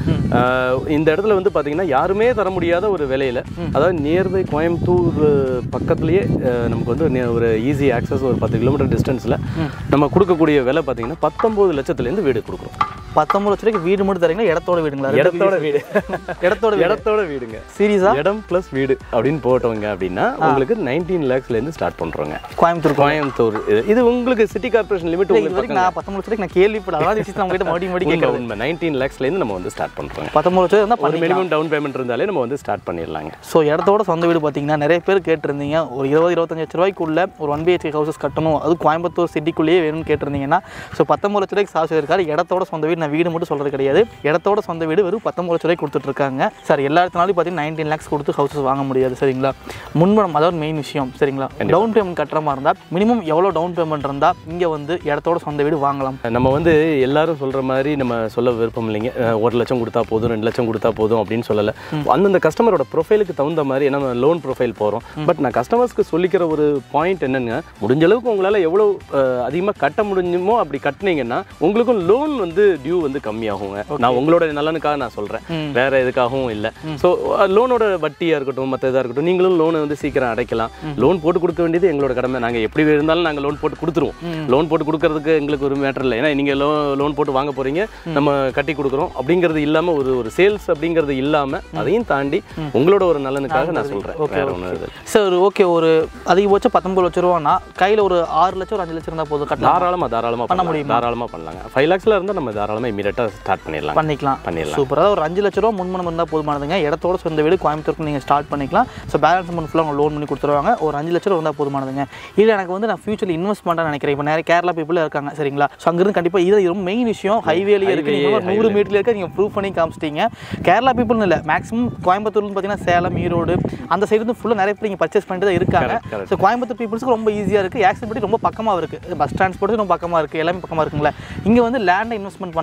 இந்த இடத்துல வந்து பார்த்தீங்கன்னா யாருமே தர முடியாத ஒரு விலையில், அதாவது நியர்பை கோயம்புத்தூர் பக்கத்துலேயே நமக்கு வந்து ஒரு ஈஸி ஆக்சஸ், ஒரு பத்து கிலோமீட்டர் டிஸ்டன்ஸில் நம்ம கொடுக்கக்கூடிய விலை பார்த்தீங்கன்னா பத்தொம்பது லட்சத்துலேருந்து வீடு கொடுக்குறோம். பத்தொம்பது லட்ச ரூபாய்க்கு வீடு மட்டும் தரீங்களா? இடத்தோட வீடுங்களா? இடத்தோட வீடு. இடத்தோட இடத்தோட வீடுங்க. சீரியஸா? இடம் பிளஸ் வீடு அப்படின்னு போட்டவங்க அப்படின்னா உங்களுக்கு நைன்டீன் லேக்ஸ்லேருந்து ஸ்டார்ட் பண்ணுறோங்க. கோயம்புத்தூர் கோயம்புத்தூர் இது உங்களுக்கு சிட்டி கார்பரேஷன் லிமிட். நான் பத்தொம்பது லட்ச ரூபாய்க்கு நான் கேள்விப்படாத விஷயத்தை நம்ம கிட்ட மறுபடியும் மறுபடியும் கேட்க உண்மை. நைன்டீன் லேக்ஸ்லேருந்து நம்ம வந்து ஸ்டார்ட் பண்ணுறோம். பத்தொம்பது லட்சம் இருந்தால் ஒரு மினிமம் டவுன் பேமெண்ட் இருந்தாலே நம்ம வந்து ஸ்டார்ட் பண்ணிடலாங்க. ஸோ இடத்தோட சொந்த வீடு பார்த்தீங்கன்னா நிறைய பேர் கேட்டிருந்தீங்க, ஒரு இருபது இருபத்தஞ்சு லட்ச ரூபாய்க்குள்ள ஒரு ஒன் பிஹெச்கே ஹவுசஸ் கட்டணும், அது கோயம்புத்தூர் சிட்டிக்குள்ளேயே வேணும்னு கேட்டிருந்தீங்கன்னா ஸோ பத்தொம்பது லட்ச ரூபாய்க்கு சார்ஜ் இருக்காரு. இடத்தோட சொந்த வீடு, நான் வீடு மட்டும் சொல்கிறது கிடையாது, இடத்தோட சொந்த வீடு வெறும் பத்தொம்பது லட்ச ரூபாய்க்கு கொடுத்துட்டு இருக்காங்க சார். எல்லா இடத்துனாலும் பார்த்தீங்கன்னா நைன்டீன் லேக்ஸ் கொடுத்து ஹவுசஸ் வாங்க முடியாது. சரிங்களா? முன்பணம் அதாவது மெயின் விஷயம். சரிங்களா? டவுன் பேமெண்ட் கட்டுற மாதிரி இருந்தால் மினிமம் எவ்வளோ டவுன் பேமெண்ட் இருந்தால் இங்கே வந்து இடத்தோட சொந்த வீடு வாங்கலாம்? நம்ம வந்து எல்லாரும் சொல்கிற மாதிரி நம்ம சொல்ல விருப்பம் இல்லைங்க, ஒரு லட்சம் கொடுத்தா போதும், ரெண்டு லட்சம் கொடுத்தா போதும் அப்படின்னு சொல்லலை. அந்தந்த கஸ்டமரோட ப்ரொஃபைலுக்கு தகுந்த மாதிரி நம்ம லோன் ப்ரொஃபைல் போகிறோம். பட் நான் கஸ்டமர்ஸ்க்கு சொல்லிக்கிற ஒரு பாயிண்ட் என்னென்னு, முடிஞ்ச அளவுக்கு உங்களால் எவ்வளோ அதிகமாக கட்ட முடிஞ்சுமோ அப்படி கட்டினீங்கன்னா உங்களுக்கும் லோன் வந்து டியூ வந்து கம்மியாகுங்க. நான் உங்களோட நலனுக்காக நான் சொல்கிறேன், வேற எதுக்காகவும் இல்லை. ஸோ லோனோட வட்டியாக இருக்கட்டும், மற்ற இதாக இருக்கட்டும், நீங்களும் லோனை வந்து சீக்கிரம் அடைக்கலாம். லோன் போட்டு கொடுக்க வேண்டியது எங்களோட கடமை. நாங்கள் எப்படி இருந்தாலும் நாங்கள் லோன் போட்டு கொடுத்துருவோம். லோன் போட்டு கொடுக்கறதுக்கு எங்களுக்கு ஒரு மேட்டர் இல்லை. ஏன்னா நீங்கள் லோ லோன் போட்டு வாங்க போகிறீங்க, நம்ம கட்டி கொடுக்குறோம் அப்படிங்கிறது இல்லாமல் ஒரு ஒரு சேல்ஸ் அப்படிங்கிறது இல்லாமல் அதையும் தாண்டி உங்களோட ஒரு நலனுக்காக நான் சொல்கிறேன். Okay sir. ஓகே, ஒரு அதிகபட்சம் பத்தொம்பது லட்ச ரூபானா கையில் ஒரு ஆறு லட்சம் ஒரு அஞ்சு லட்சம் இருந்தால் போதும், கட்டலாம். தாராளமாக தாராளமாக பண்ண முடியும், தாராளமாக பண்ணலாங்க. ஃபைவ் லேக்ஸில் இருந்தால் நம்ம தாராளமாக இமீடியட்டாக ஸ்டார்ட் பண்ணிடலாம் பண்ணிக்கலாம் பண்ணிடலாம் சூப்பராக. ஒரு அஞ்சு லட்ச ரூபா முன்மணம் இருந்தால் போதுமானதுங்க. இடத்தோட சொந்த வீடு கோயம்புத்தூருக்கு நீங்கள் ஸ்டார்ட் பண்ணிக்கலாம். ஸோ பேலன்ஸ் அமௌண்ட் ஃபுல்லாக அவங்க லோன் பண்ணி கொடுத்துருவாங்க. ஒரு அஞ்சு லட்ச ரூபா இருந்தால் போதுமானதுங்க. இல்லை எனக்கு வந்து நான் ஃபியூச்சரில் இன்வெஸ்ட் பண்ணுறேன்னு நினைக்கிறேன். இப்போ நிறைய கேரளா பீப்புள் இருக்காங்க. சரிங்களா? ஸோ அங்கிருந்து கண்டிப்பாக இது ரொம்ப மெயின் விஷயம். ஹைவேலேயே இருக்குது, நூறு மீட்டர்ல இருக்க நீங்கள் ப்ரூவ் பண்ணி காமிச்சிட்டீங்க. கேரளா பீப்புள்னு இல்லை, மேக்ஸிமம் கோயம்புத்தூர்னு பார்த்தீங்கன்னா சேலம், ஈரோடு அந்த சைடு வந்து ஃபுல்லாக நிறைய பேர் இங்கே பர்ச்சேஸ் பண்ணிட்டு தான் இருக்காங்க. ஸோ கோயம்புத்தூர் பீப்புள்ஸ்க்கு ரொம்ப ஈஸியாக இருக்குது, ஆக்சஸிபிலிட்டி ரொம்ப பக்கமாக இருக்குது, பஸ் டிரான்ஸ்போர்ட் ரொம்ப பக்கமாக இருக்குது, எல்லாமே பக்கமாக இருக்குங்களா. இங்கே வந்து லேண்டை இன்வெஸ்ட்மெண்ட் பண்ணுறாங்க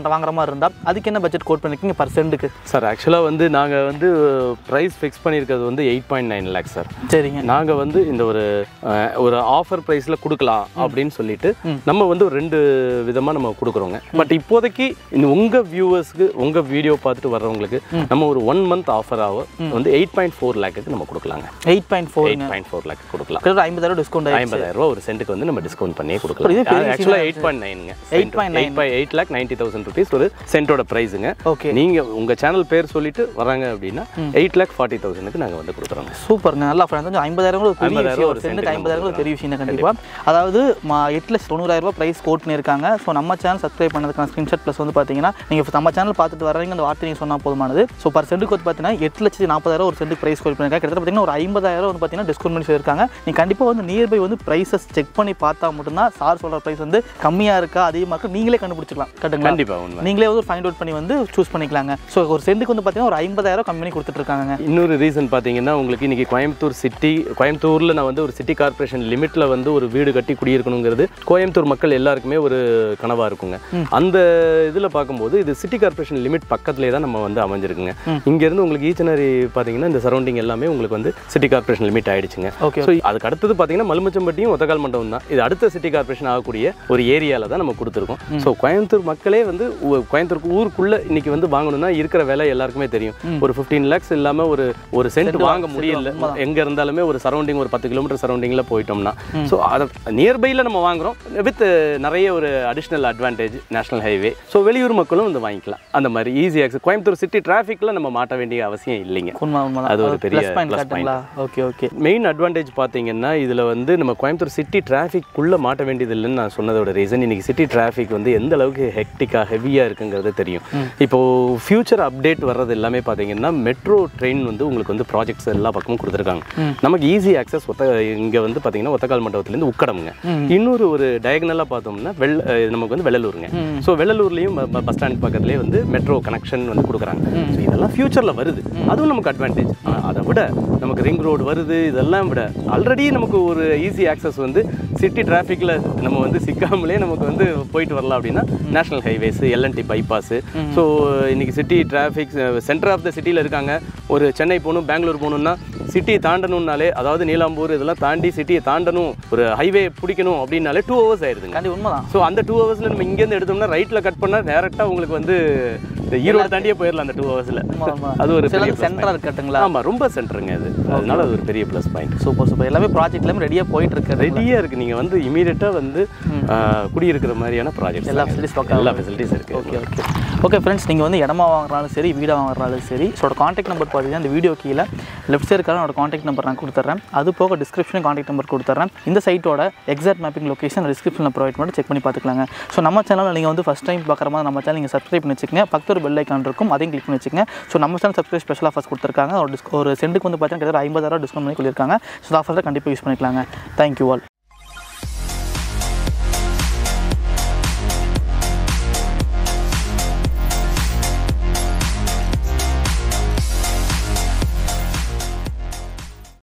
பண்ணுற வாங்குற மாதிரி இருந்தால் அதுக்கு என்ன பட்ஜெட் கோட் பண்ணிருக்கீங்க பர் சென்ட்டுக்கு? சார் ஆக்சுவலாக வந்து நாங்கள் வந்து ப்ரைஸ் ஃபிக்ஸ் பண்ணியிருக்கிறது வந்து eight point nine lakhs sir. சரிங்க. நாங்கள் வந்து இந்த ஒரு ஒரு ஆஃபர் ப்ரைஸில் கொடுக்கலாம் அப்படின்னு சொல்லிட்டு நம்ம வந்து ஒரு ரெண்டு விதமாக நம்ம கொடுக்குறோங்க. பட் இப்போதைக்கு இந்த உங்கள் வியூவர்ஸ்க்கு உங்கள் வீடியோ பார்த்துட்டு வர்றவங்களுக்கு நம்ம ஒரு ஒன் மந்த் ஆஃபராக வந்து எயிட் பாயிண்ட் ஃபோர் லேக்கு நம்ம கொடுக்கலாங்க. Eight point four eight point four lakh கொடுக்கலாம். ஐம்பதாயிரம் டிஸ்கவுண்ட் ஐம்பதாயிரம் ரூபா ஒரு சென்ட்டுக்கு வந்து நம்ம டிஸ்கவுண்ட் பண்ணி கொடுக்கலாம். ஆக்சுவலாக எயிட் பாயிண்ட் நைனுங்க eight point nine eight lakh ninety thousand rupees ஒரு சென்ட்டோட ப்ரைஸுங்க. ஓகே, நீங்கள் உங்கள் சேனல் பேர் சொல்லிட்டு வராங்க அப்படின்னா எயிட் லேக் ஃபார்ட்டி தௌசண்ட்க்கு நாங்கள் வந்து கொடுக்குறோம். சூப்பருங்க. நல்லா ஃப்ரெண்ட்ஸ் ஐம்பதாயிரம் ஒரு சென்ட்டுக்கு ஐம்பதாயிரம் ஒரு பெரிய விஷயம் கண்டிப்பாக. அதாவது எட்டு லட்சம் தொண்ணூறாயிரம் ரூபாய் ப்ரைஸ் கோட் பண்ணியிருக்காங்க. ஸோ நம்ம சேனல் சப்ஸ்கிரைப் பண்ணதுக்கான ஸ்க்ரீன்ஷாட் ப்ளஸ் வந்து பார்த்தீங்கன்னா நீங்கள் நம்ம சேனல் பார்த்துட்டு வரீங்க அந்த வார்த்தை நீங்கள் சொன்னால் போதுமானது. ஸோ பர் சென்ட்டுக்கு வந்து பார்த்தீங்கன்னா எட்டு லட்சத்தி நாற்பதாயிரம் ஒரு சென்ட்டுக்கு ப்ரைஸ் கோட் பண்ணியிருக்காங்க. கிட்டத்தட்ட பார்த்தீங்கன்னா ஒரு ஐம்பதாயிரம் வந்து பார்த்தீங்கன்னா டிஸ்கவுண்ட் பண்ணி சொல்லியிருக்காங்க. நீங்கள் கண்டிப்பாக வந்து நியர்பை வந்து ப்ரைஸஸ் செக் பண்ணி பார்த்தா மட்டும்தான் சார் சொல்கிற ப்ரைஸ் வந்து கம்மியாக இருக்கா அதிகமாக இருக்கா நீங்களே கண்டுபிடிச்சிக்கலாம். கரெக்டுங்களா? கண்டிப்பாக நீங்களே வந்து ஃபைண்ட் அவுட் பண்ணி வந்து சூஸ் பண்ணிக்கலாங்க. ஸோ ஒரு சென்ட்டுக்கு வந்து பார்த்தீங்கன்னா ஒரு ஐம்பதாயிரம் கம்மி பண்ணி கொடுத்துட்ருக்காங்க. இன்னொரு ரீசன் பார்த்தீங்கன்னா உங்களுக்கு இன்றைக்கி கோயம்புத்தூர் சிட்டி கோயம்புத்தூரில் நான் வந்து ஒரு சிட்டி கார்பரேஷன் லிமிட்டில் வந்து ஒரு வீடு கட்டி குடியிருக்கணுங்கிறது கோயம்புத்தூர் மக்கள் எல்லாருக்குமே ஒரு கனவாக இருக்குங்க. அந்த இதில் பார்க்கும்போது இது சிட்டி கார்பரேஷன் லிமிட் பக்கத்துலேயே தான் நம்ம வந்து அமைஞ்சிருக்குங்க. இங்கேருந்து உங்களுக்கு ஈச்சனரி பார்த்தீங்கன்னா இந்த சரௌண்டிங் எல்லாமே உங்களுக்கு வந்து சிட்டி கார்பரேஷன் லிமிட் ஆயிடுச்சுங்க. ஓகே, ஸோ அதுக்கு அடுத்தது பார்த்தீங்கன்னா மலுமச்சம்பட்டியும் ஒத்தக்கால்மண்டபம் தான். இது அடுத்த சிட்டி கார்பரேஷன் ஆகக்கூடிய ஒரு ஏரியாவில் தான் நம்ம கொடுத்துருக்கோம். ஸோ கோயம்புத்தூர் மக்களே வந்து கோயம்புத்தூருக்கு ஊருக்குள்ளே இன்னைக்கு வந்து வாங்கணும்னா இருக்கிற விலை எல்லாருக்குமே தெரியும். ஒரு ஃபிஃப்டீன் லேக்ஸ் இல்லாமல் ஒரு ஒரு சென்ட் வாங்க முடியல. எங்கே இருந்தாலுமே ஒரு சரௌண்டிங் ஒரு பத்து கிலோமீட்டர் சரௌண்டிங்கில் போயிட்டோம்னா ஸோ அதை நியர்பையில் நம்ம வாங்குறோம் வித் நிறைய ஒரு additional advantage national highway. So வெளியூர் மக்களும் வந்து வாங்கிக்கலாம். அந்த மாதிரி ஈஸி ஆக்சஸ். கோயம்புத்தூர் சிட்டி டிராஃபிக்கில் நம்ம மாட்ட வேண்டிய அவசியம் இல்லைங்க. அது ஒரு பெரிய plus point. Okay okay. Main advantage பார்த்தீங்கன்னா இதில் வந்து நம்ம கோயம்புத்தூர் சிட்டி டிராஃபிக்குள்ளே மாட்ட வேண்டியது இல்லைன்னு நான் சொன்னதோட ரீசன் இன்னைக்கு சிட்டி டிராஃபிக் வந்து எந்த அளவுக்கு ஹெக்டிக்காக ஹெவியாக இருக்குங்கிறது தெரியும். இப்போது ஃபியூச்சர் அப்டேட் வர்றது எல்லாமே பார்த்தீங்கன்னா மெட்ரோ ட்ரெயின் வந்து உங்களுக்கு வந்து ப்ராஜெக்ட்ஸ் எல்லா பக்கமும் கொடுத்துருக்காங்க. நமக்கு ஈஸி ஆக்சஸ் ஒத்த இங்கே வந்து பார்த்தீங்கன்னா ஒத்தக்கால் மண்டபத்துலேருந்து உக்கடமுங்க. இன்னொரு ஒரு டயகனலாக பார்த்தோம்னா வெள்ள நமக்கு வந்து வெள்ளலூருங்க. ஸோ வெள்ளலூர்லேயும் பஸ் ஸ்டாண்ட் பக்கத்துலேயே வந்து மெட்ரோ கனெக்ஷன் வந்து கொடுக்குறாங்க. ஸோ இதெல்லாம் ஃபியூச்சரில் வருது. அதுவும் நமக்கு அட்வான்டேஜ். அதை விட நமக்கு ரிங் ரோடு வருது. இதெல்லாம் விட ஆல்ரெடி நமக்கு ஒரு ஈஸி ஆக்சஸ் வந்து சிட்டி டிராஃபிக்கில் நம்ம வந்து சிக்காமலே நமக்கு வந்து போயிட்டு வரலாம் அப்படின்னா national highways L and T bypass. So இன்றைக்கி city traffic centre of the சிட்டியில் இருக்காங்க. ஒரு சென்னை போகணும் பெங்களூர் போகணுன்னா சிட்டியை தாண்டணும்னாலே அதாவது நீலாம்பூர் இதெல்லாம் தாண்டி சிட்டியை தாண்டணும் ஒரு ஹைவே பிடிக்கணும் அப்படின்னாலே டூ ஹவர்ஸ் ஆயிடுதுங்க. கண்டிப்பாக உண்மைதான். ஸோ அந்த டூ ஹவர்ஸில் நம்ம இங்கேருந்து எடுத்தோம்னா ரைட்டில் கட் பண்ணால் டேரெக்டாக உங்களுக்கு வந்து ஈரோடு தாண்டியே போயிடலாம் அந்த டூ ஹவர்ஸில். அது ஒரு சென்டராக இருக்கட்டுங்களா? ஆமாம், ரொம்ப சென்டருங்க அது. அதனால அது ஒரு பெரிய ப்ளஸ் பாயிண்ட். Super super. எல்லாமே ப்ராஜெக்ட் எல்லாமே ரெடியாக போயிட்டு இருக்கு. ரெடியாக இருக்குது. நீங்கள் வந்து இமீடியட்டாக வந்து குடியிருக்கிற மாதிரியான ப்ராஜெக்ட் எல்லா ஃபெசிலிட்டிஸ் பக்கம் எல்லா ஃபெசிலிட்டிஸ் இருக்குது. ஓகே ஓகே ஓகே ஃப்ரெண்ட்ஸ், நீங்கள் வந்து இடமா வாங்குறாலும் சரி வீடாக வாங்குறாலும் சரி ஸோ காண்டாக்ட் நம்பர் பார்த்தீங்கன்னா இந்த வீடியோ கீழே லெஃப்ட் சைடு இருக்கான என்னோட காண்டாக்ட் நம்பர் நான் கொடுத்துட்றேன். அது போக டிஸ்கிரிப்ஷன் காண்டாக்ட் நம்பர் கொடுத்துட்றேன். இந்த சைட்டோட எக்ஸாக்ட் மேப்பிங் லொக்கேஷன் டிஸ்கிரிப்ஷனில் ப்ரொவைட் பண்ணி செக் பண்ணி பார்த்துக்கலாங்க. ஸோ நம்ம சேனலில் நீங்கள் வந்து ஃபஸ்ட் டைம் பார்க்குற மாதிரி நம்ம சேனல் நீங்கள் சப்ஸ்கிரைப் பண்ணி வச்சுக்கங்க. பக்கத்து ஒரு பெல் ஐக்கான் இருக்கும், அதையும் கிளிக் பண்ணி வச்சுக்கங்க. ஸோ நம்ம சேனல் சப்ஸ்கிரைப் ஸ்பெஷல் ஆஃபர்ஸ் கொடுத்துருக்காங்க. ஒரு டிஸ்க் ஒரு சென்ட்டுக்கு வந்து பார்த்தீங்கன்னா கிட்டத்தட்ட ஐம்பதாயிரம் டிஸ்கவுண்ட் பண்ணி சொல்லியிருக்காங்க. ஸோ ஆஃபர்ஸில் கண்டிப்பாக யூஸ் பண்ணிக்கலாங்க. Thank you all.